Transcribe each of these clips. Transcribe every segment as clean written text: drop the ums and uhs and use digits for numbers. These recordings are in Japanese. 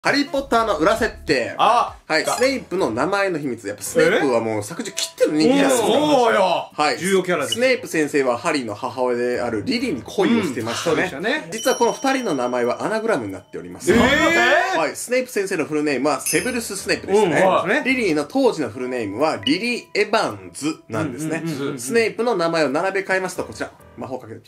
ハリーポッターの裏設定。はい、スネイプの名前の秘密。やっぱスネイプはもう作中切ってる人気ですよ。 そうよ。 はい。 重要キャラです。 スネイプ先生はハリーの母親であるリリーに恋をしてましたね。実はこの二人の名前はアナグラムになっております。はい。スネイプ先生のフルネームはセブルス・スネイプですね。リリーの当時のフルネームはリリー・エヴァンズなんですね。スネイプの名前を並べ替えますとこちら。魔法かける。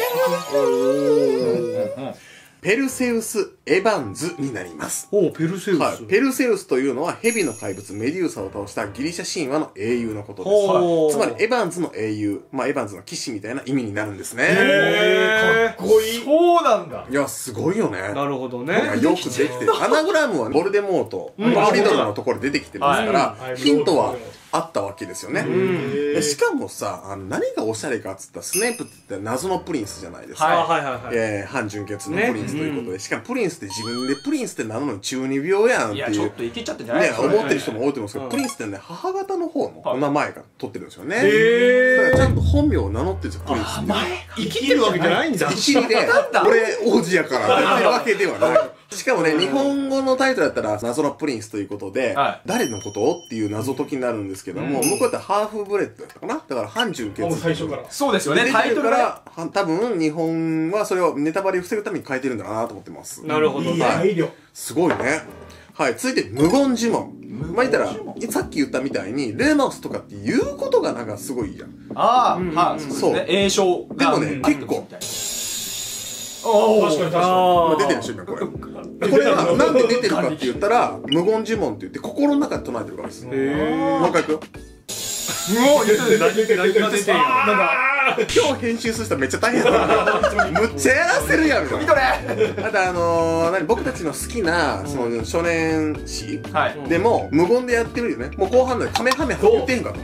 ペルセウス・エヴァンズになります。 おう、ペルセウス。 はい。ペルセウスというのは蛇の怪物メデューサを倒したギリシャ神話の英雄のことです。つまりエヴァンズの英雄、まあエヴァンズの騎士みたいな意味になるんですね。 かっこいい。そうなんだ。 いや、すごいよね。 なるほどね。 よくできてる。アナグラムはボルデモート、モリドルのところで出てきてますから、ヒントはあったわけですよね。しかもさ、何がおしゃれかっつったら、スネープって謎のプリンスじゃないですか。反純血のプリンスということで、しかもプリンスって自分でプリンスって名乗るの中二病やんっていう。いや、 ちょっといけちゃってんじゃないですか。 ね、思ってる人も多いと思うんですけど、プリンスってね、母方の方のお名前が取ってるんですよね。だからちゃんと本名を名乗ってるんですよ、プリンスって。 生きてるわけじゃないんだ。 生きりで、俺王子やからって言ってるわけではない。しかもね、日本語のタイトルだったら、謎のプリンスということで、誰のことっていう謎解きになるんですけども、向こうだったらハーフブレッドだったかな。だから反純血。 最初から。そうですよね、 タイトルから、多分日本はそれをネタバレを防ぐために変えてるんだなと思ってます。 なるほどね。 すごいね。はい、続いて無言呪文。まあ言ったら、さっき言ったみたいに、レノスとかって言うことがなんかすごいじゃん。 そう。栄唱でもね、結構。 確かに確かに。出てるでしょ、今これ。これはなんで出てるかって言ったら、無言呪文って言って心の中で唱えてるからです。もう一回いくよ。今日編集する人めっちゃ大変だな。むっちゃやらせるやん。 見とれ。 あと僕たちの好きなその少年誌でも無言でやってるよね。もう後半でカメハメハ言ってへんかった。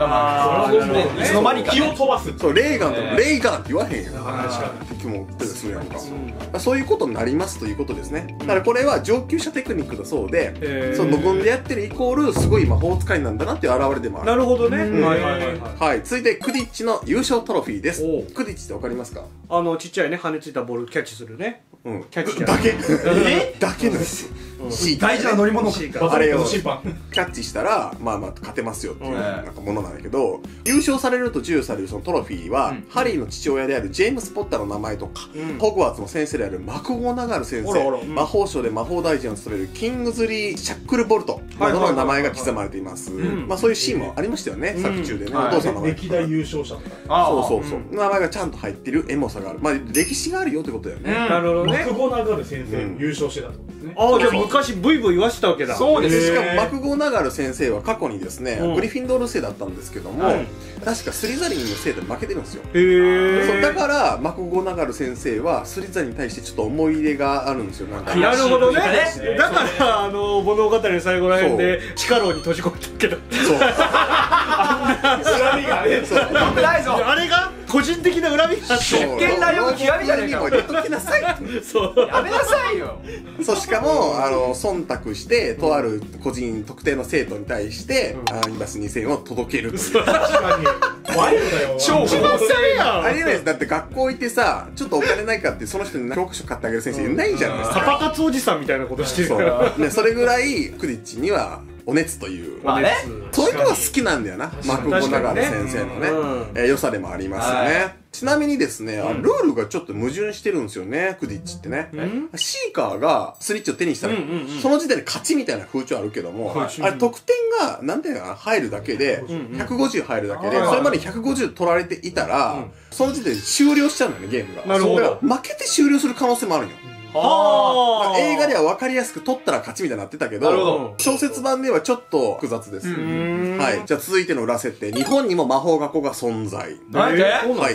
いつの間にか気を飛ばす。そう、レイガンとかレイガンって言わへんやん。敵も出てするやんか。そういうことになりますということですね。だからこれは上級者テクニックだそうで、その無言でやってるイコールすごい魔法使いなんだなっていう表れでもある。 なるほどね。 はい。続いてクディッチの優勝トロフィーです。クディッチってわかりますか？ ちっちゃいね、羽ついたボールキャッチするね。 キャッチだけだけのですよ。 大事な乗り物。 あれをキャッチしたら、まあまあ勝てますよっていうなんかものなんだけど、優勝されると授与されるそのトロフィーは、ハリーの父親であるジェームス・ポッターの名前とか、ホグワーツの先生であるマクゴナガル先生、魔法省で魔法大臣を務めるキングズリー・シャックルボルトなどの名前が刻まれています。まあそういうシーンもありましたよね、作中でね。お父さんの名前。 歴代優勝者とか。 そうそうそう。名前がちゃんと入ってるエモさがある。まあ歴史があるよってことだよね。 なるほどね。 マクゴナガル先生優勝してたってことですね。 じゃあ昔ブイブイ言わしてたわけだ。 そうです。しかもマクゴナガル先生は過去にですね、グリフィンドール生だったんですけども、確かスリザリンの生で負けてるんですよ。そうだからマクゴナガル先生はスリザリンに対してちょっと思い入れがあるんですよ。 なるほどね。だから物語の最後らへんで地下牢に閉じ込めたけど。そう。あんな恨みがね。そう。よくないぞ。あれが個人的な恨みがあって。 一見乱用の極みじゃねえか。 入れときなさい。 そう。やめなさいよ。 そうしかも忖度してとある個人特定の生徒に対して今す2000円を届けるという。 確かに。ワイルドだよ。 超おしゃれやん。 ありえないです。だって学校行ってさ、ちょっとお金ないかってその人に教科書買ってあげる先生いないじゃないですか。 パパ活おじさんみたいなことしてるから。 ね、それぐらいクディッチにはお熱という、そういうのが好きなんだよな、マクゴナガル先生のね、良さでもありますよね。ちなみにですね、ルールがちょっと矛盾してるんですよね、クディッチってね。シーカーがスリッチを手にしたら、その時点で勝ちみたいな風潮あるけども、あれ得点が、なんていうのかな、入るだけで、150入るだけで、それまで150取られていたら、その時点で終了しちゃうんだよね、ゲームが。 なるほど。 負けて終了する可能性もあるんよ。映画では分かりやすく取ったら勝ちみたいになってたけど、小説版ではちょっと複雑です。はい。じゃあ続いての裏設定。日本にも魔法学校が存在。はい。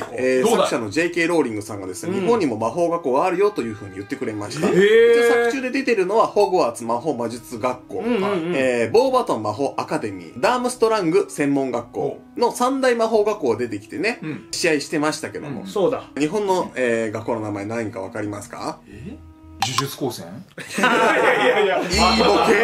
作者の J.K. ローリングさんがですね、日本にも魔法学校があるよというふうに言ってくれました。作中で出てるのは、ホグワーツ魔法魔術学校、ボーバトン魔法アカデミー、ダームストラング専門学校の3大魔法学校が出てきてね、試合してましたけども。 そうだ。 日本の学校の名前何か分かりますか？ 呪術高専？ いいボケ。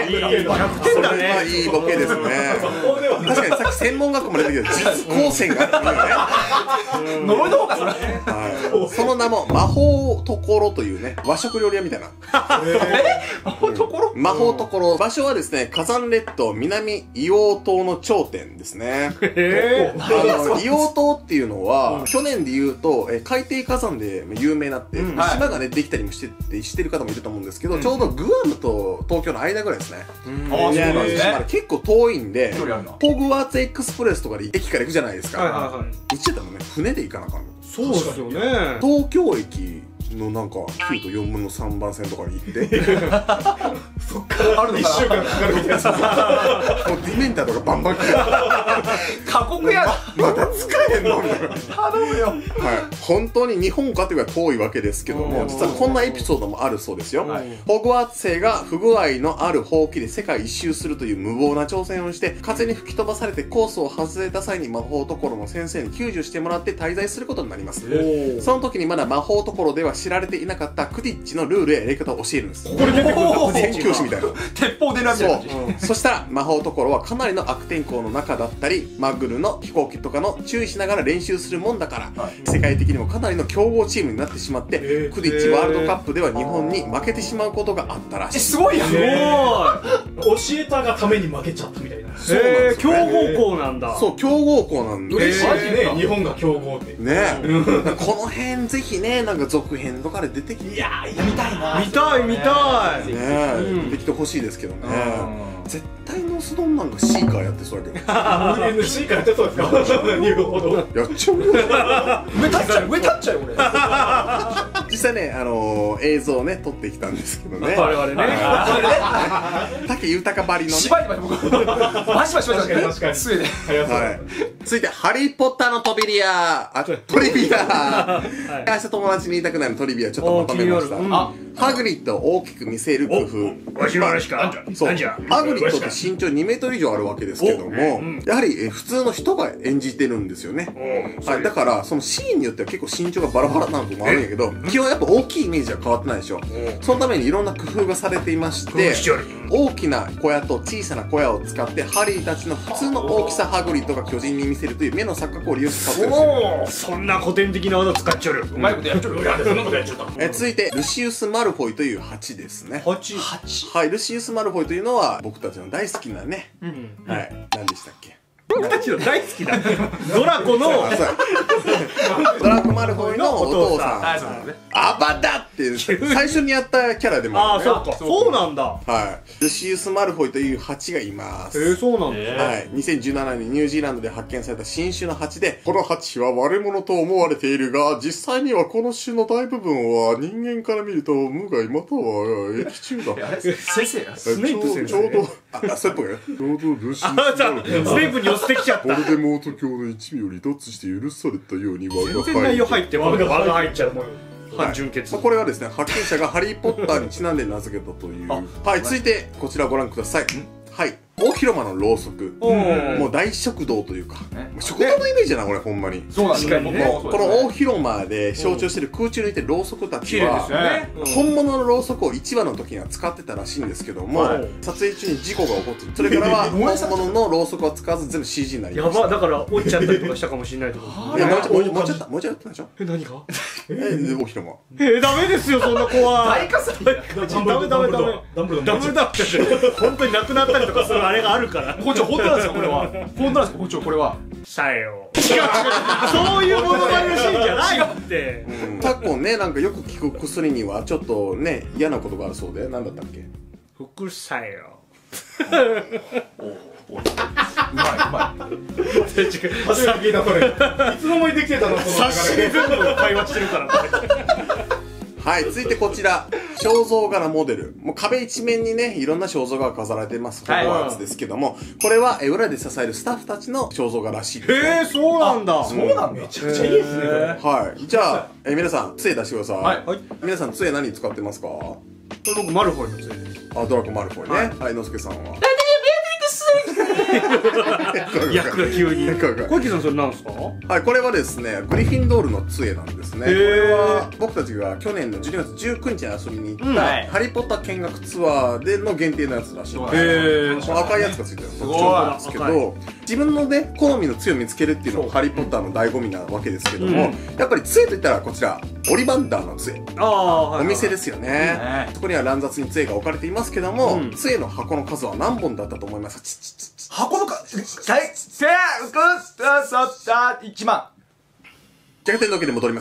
100点だね。 いいボケですね。確かにさっき専門学校まで出てきた実高専があるよね。 呪いの方かそれ。 その名も魔法ところというね、和食料理屋みたいな。 魔法ところ？ 魔法ところ。場所はですね、火山列島南硫黄島の頂点ですね。硫黄島っていうのは、去年で言うと、海底火山で有名になって、島がね、できたりもしてる方もいると思うんですけど、ちょうどグアムと東京の間ぐらいですね。 ああ、そうなんですね。 結構遠いんで、ホグワーツエクスプレスとかで駅から行くじゃないですか。うちだもんね、船で行かなあかんの。 そうですよね。 東京駅のなんか9と4分の3番線とかに行ってそっからあるのかな。1週間かかるみたいな。 もうディメンターとかバンバン来て過酷やな。 まだ使えんのみたいな。 頼むよ。 はい、本当に日本かというか遠いわけですけども、実はこんなエピソードもあるそうですよ。ホグワーツ生が不具合のあるほうきで世界一周するという無謀な挑戦をして、風に吹き飛ばされてコースを外れた際に魔法ところの先生に救助してもらって滞在することになります。その時にまだ魔法ところでは知られていなかったクディッチのルールややり方を教えるんです。これ出てくるんだ。宣教師みたいな。 鉄砲でなみたいな感じ。そしたら魔法ところはかなりの悪天候の中だったり、マグルの飛行機とかの注意しながら練習するもんだから、世界的にもかなりの強豪チームになってしまって、クディッチワールドカップでは日本に負けてしまうことがあったらしい。 すごいやん。 教えたがために負けちゃったみたいな。 そうなんですよね。強豪校なんだ。 そう、強豪校なんで。 嬉しいね、日本が強豪って。 ねこの辺ぜひね、なんか続編とかで出てきて。 いやー、見たいな。 見たい見たい。 ね出てきてほしいですけどね。絶対ノスドンなんかシーカーやってそうやけど。 シーカーやってそうですか。言うほど。 やっちゃうよ。 上立っちゃうよ俺。 実際ね、映像をね撮ってきたんですけどね。 我々ね。 武豊ばりのね。 縛りまで僕。バシバシバシバシ。 確かに。 杖で。 はい。続いてハリーポッターのトリビア。トリビア。明日友達に言いたくなるトリビアちょっとまとめました。ハグリッドを大きく見せる工夫。 わしの話か。 そう。ハグリッドって身長2メートル以上あるわけですけども、やはり普通の人が演じてるんですよね。はい。だからそのシーンによっては結構身長がバラバラなのもあるんやけど、基本やっぱ大きいイメージは変わってないでしょ。そのためにいろんな工夫がされていまして、大きな小屋と小さな小屋を使ってハリーたちの普通の大きさハグリッドが巨人に見せるという目の錯覚を利用して使ってるんですよ。 そんな古典的な技使っちゃうよ。 うまいことやっちゃう。 そんなことやっちゃった。 続いてルシウス・マルフォイという蜂ですね。 蜂。 はい、ルシウス・マルフォイというのは僕たちの大好きなね、はい、何でしたっけ。 僕たちの大好きなドラコのドラコマルフォイのお父さん。アバダって最初にやったキャラでもあるね。 ああ、そうか。そうなんだ。 はい。ルシウス・マルフォイという蜂がいます。 そうなんだ。 はい。2017年にニュージーランドで発見された新種の蜂で、この蜂は悪者と思われているが、実際にはこの種の大部分は人間から見ると無害または液中だ。 先生がスネイプ先生。 ちょうど、それっぽいね。ちょうどルシウス・マルフォイ。 スネイプに寄せてきちゃった。 ボルデモート教の一味を離脱して許されたように我が全然内容入って輪が入っちゃう。半純血。 これはですね、発見者がハリー・ポッターにちなんで名付けたという。はい、続いてこちらをご覧ください。はい。大広間のろうそく。もう大食堂というか、食堂のイメージだな、これ、ほんまに。 そうなんですね。 この大広間で象徴してる空中にいてるろうそくたちは、本物のろうそくを1話の時には使ってたらしいんですけども、撮影中に事故が起こって、それからは本物のろうそくは使わず全部 CG になりました。 やば、だから落ちちゃったりとかしたかもしれないってこと。 いや、もうちょっとやったでしょ。 何が大広間。 ダメですよ、そんな子は。 大火災。 ダメ。本当に亡くなったりとかするあれがあるから。 校長、本当なんですかこれは。本当なんですか校長、これは。 さよ。そういうものまねのシーンじゃないって。 昨今ね、なんかよく効く薬にはちょっとね、嫌なことがあるそうで、なんだったっけ。 副作用。 うまい。 初めて聞いたそれ。いつの間にできてたのその察しで全部会話してるから。 はい、続いてこちら、肖像画のモデル。もう壁一面にね、いろんな肖像画が飾られてます。ホグワーツですけども、これは裏で支えるスタッフたちの肖像画らしいです。 そうなんだ。 そうなんだ。 めちゃくちゃいいですね。 はい。じゃあ、皆さん、杖出してください。 はい。 皆さん、杖何使ってますか？ これ僕、マルフォイの杖です。 あ、ドラコマルフォイね。はい、のすけさんは。 役が急に。小池さん、それ何ですか？ はい、これはですね、グリフィンドールの杖なんですね。これは僕たちが去年の12月19日に遊びに行った、ハリーポッター見学ツアーでの限定のやつらしいんです。赤いやつがついてる特徴なんですけど、自分のね、好みの杖を見つけるっていうのがハリーポッターの醍醐味なわけですけども、やっぱり杖といったらこちら、オリバンダーの杖。お店ですよね。そこには乱雑に杖が置かれていますけども、杖の箱の数は何本だったと思いますか？ 箱の数、1万。 逆転の時で戻ります。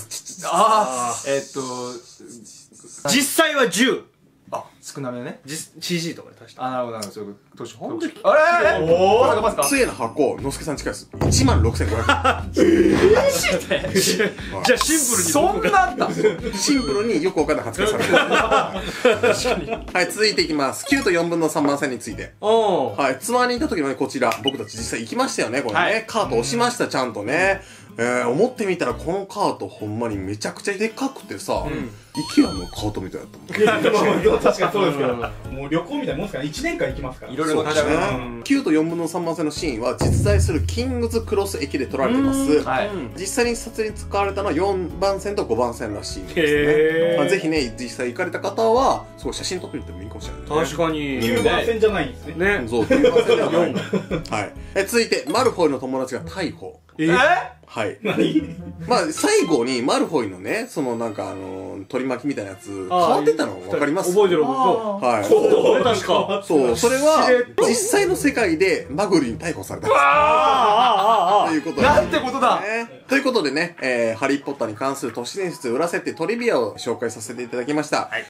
実際は10。 あ、少なめね。 CG とかで足した。 あ、なるほど、なるほど。そういうこと。 本当にあれおー、 杖の箱、のすけさん近いです。16,500円。 じゃあシンプルにそんなあったシンプルによくわかんない発言されてる。はい、続いていきます。9と4分の3番線について。はい、ツアーに行った時のね、こちら、僕たち実際行きましたよね、これね。カート押しました、ちゃんとね。思ってみたらこのカートほんまにめちゃくちゃでかくてさ、IKEA のカートみたいだったもん。 確かにそうですけど、もう旅行みたいなもんですから、1年間行きますから。 いろいろ乗っちゃう。 9と4分の3番線のシーンは実在するキングズクロス駅で撮られてます。実際に撮影に使われたのは4番線と5番線らしいんですね。ぜひね、実際行かれた方は、すごい写真撮ってみてもいいかもしれないね。 確かに。 9番線じゃないんですね。 そう、9番線ではない。はい。続いて、マルフォイの友達が逮捕。はい。まあ、最後にマルフォイのね、そのなんか取り巻きみたいなやつ、変わってたの分かります覚えてる覚はい。 確か。 そう、それは、実際の世界でマグリに逮捕された。ということなんてことだということでね、ハリーポッターに関する都市伝説裏設定トリビアを紹介させていただきました。